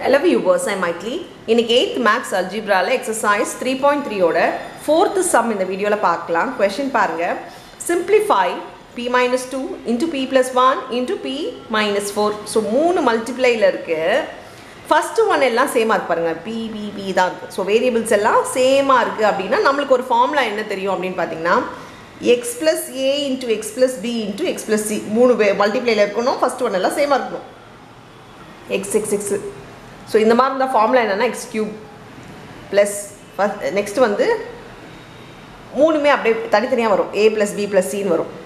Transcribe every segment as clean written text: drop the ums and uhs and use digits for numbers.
Hello viewers, I am Maitli. இன்னைக்கு 8th Max Algebra exercise 3.3 ஓட 4th sum இந்த வீடியோல பார்க்கலாம். Question பாருங்க. Simplify p minus 2 into p plus 1 into p minus 4. So 3 multiplyல இருக்கு. First one எல்லாம் சேமா இருக்கு பாருங்க. p தான் இருக்கு. So variables எல்லாம் சேமா இருக்கு அப்படினா நமக்கு ஒரு ஃபார்முலா என்ன தெரியும் அப்படினு பாத்தீங்கன்னா x plus a into x plus b into x plus c 3 multiplyல இருக்கணும். First one எல்லாம் சேமா இருக்கணும். x. So இந்த மாதிரி இந்த ஃபார்முலா என்னன்னா x cube plus next வந்து மூணுமே அப்படியே தனித்தனியா வரும் a plus b plus c ன்னு வரும்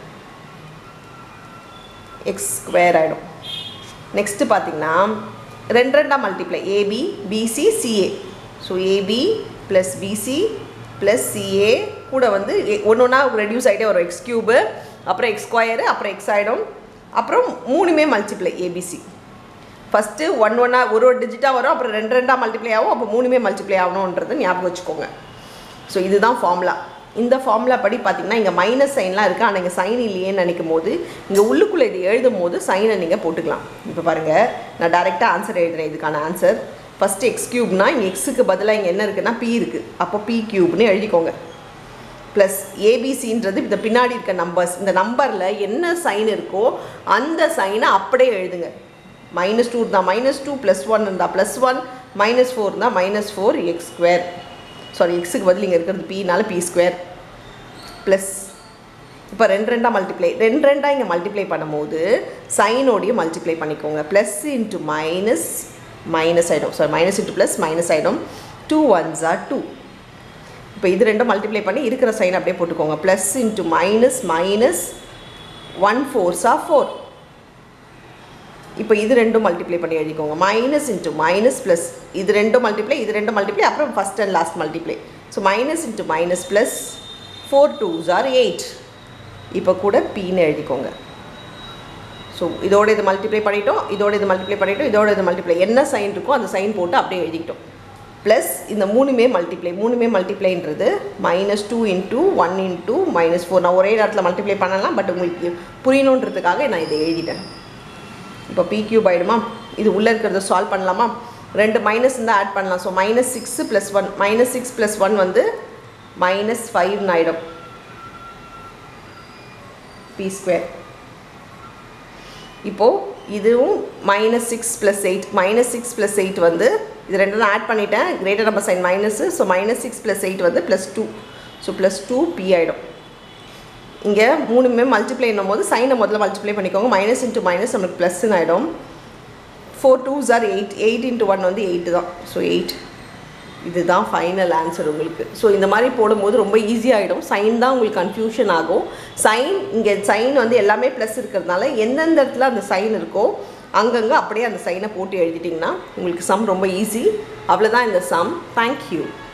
x square ஆயிடும் next பாத்தீங்கன்னா ரெண்டா multiply ab bc ca so ab plus bc plus ca கூட வந்து ஒண்ணொண்ணா ரெடியூஸ் ஆயிட்டே வரும் x cube அப்புறம் x square அப்புறம் x ஆயிடும் அப்புறம் மூணுமே மல்டிப்ளை abc First ஒரு டிஜிட்டா வரும் அப்புறம் ரெண்டா மல்டிப்ளை ஆகும் அப்ப மூணுமே மல்டிப்ளை ஆகணும்ன்றது ஞாபகம் வச்சுக்கோங்க சோ இதுதான் ஃபார்முலா இந்த ஃபார்முலா படி பாத்தீங்கன்னா இங்க மைனஸ் சைன்லாம் இருக்கு ஆனா இங்க சைன் இல்லையேன்னு நினைக்கும்போது இங்க உள்ளுக்குள்ள இது எழுதும்போது சைனை நீங்க போட்டுக்கலாம் இப்போ பாருங்க நான் டைரக்டா ஆன்சர் எழுதுறேன் இதுக்கான ஆன்சர் ஃபர்ஸ்ட் x³ னா இங்க x க்கு பதிலா இங்க என்ன இருக்குன்னா p இருக்கு அப்ப p³ னு எழுதிக்கோங்க plus abc ன்றது இந்த பின்னாடி இருக்க நம்பர்ஸ் இந்த நம்பர்ல என்ன சைன் இருக்கோ அந்த சைனை அப்படியே எழுதுங்க minus 2 இருந்தா minus 2 plus 1 இருந்தா plus 1 minus 4 இருந்தா minus 4 x square sorry x க்கு பதிலா இங்க இருக்குது p னால p square plus இப்போ ரெண்டா மல்டிப்ளை ரெண்டா இங்க மல்டிப்ளை பண்ணும்போது sin ஓட மல்டிப்ளை பண்ணிக்கோங்க plus into minus ஆயிடும் sorry minus into plus minus ஆயிடும் 2 ones are 2 இப்போ இது ரெண்டும் மல்டிப்ளை பண்ணி இருக்கிற சைன் அப்படியே போட்டுக்கோங்க plus into minus 1 4s are 4 இப்போ இது ரெண்டும் மல்டிப்ளை பண்ணி எழுதிக்கோங்க minus into minus plus இது ரெண்டும் மல்டிப்ளை அப்புறம் first and last multiply so minus into minus plus 4 2s are 8 இப்போ கூட p ன்னு எழுதிக்கோங்க சோ இதோட இது மல்டிப்ளை பண்ணிட்டோம் இதோட இது மல்டிப்ளை என்ன சைன் இருக்கோ அந்த சைன் போட்டு அப்படியே எழுதிட்டோம் plus இந்த மூணுமே மல்டிப்ளைன்றது -2 into 1 into -4 நான் ஒரே இடத்துல மல்டிப்ளை பண்ணலாம் பட் உங்களுக்கு புரியணும்ன்றதுக்காக நான் இதை எழுதிட்டேன் இப்போ p³ ஆயிடுமா இது உள்ள இருக்குறத சால்வ் பண்ணலாமா ரெண்டு மைனஸ் இருந்தா ஆட் பண்ணலாம் சோ -6 + 1 -6 + 1 வந்து -5 ன்னு ஆயிடும் p² இப்போ இதுவும் -6 + 8 -6 + 8 வந்து இது ரெண்டும் ஆட் பண்ணிட்டேன் greater number sign minus so -6 + 8 வந்து +2 சோ +2p ஆயிடும் இங்க மூணுமே மல்டிப்ளை பண்ணும்போது சைனை முதல்ல மல்டிப்ளை பண்ணிக்கோங்க minus into minus நமக்கு plus ன்னு ஆயிடும் 4 2s are 8 into 1 வந்து 8 தான் சோ 8 இதுதான் ஃபைனல் ஆன்சர் உங்களுக்கு சோ இந்த மாதிரி போடும்போது ரொம்ப ஈஸி ஆயிடும் சைன் தான் உங்களுக்கு கன்ஃபியூஷன் ஆகும் சைன் வந்து எல்லாமே பிளஸ் இருக்குறதுனால எந்தெந்த இடத்துல அந்த சைன் இருக்கோ அங்கங்க அப்படியே அந்த சைனை போட்டு எழுதிட்டீங்கன்னா உங்களுக்கு சம் ரொம்ப ஈஸி அவ்வளவுதான் இந்த சம் Thank you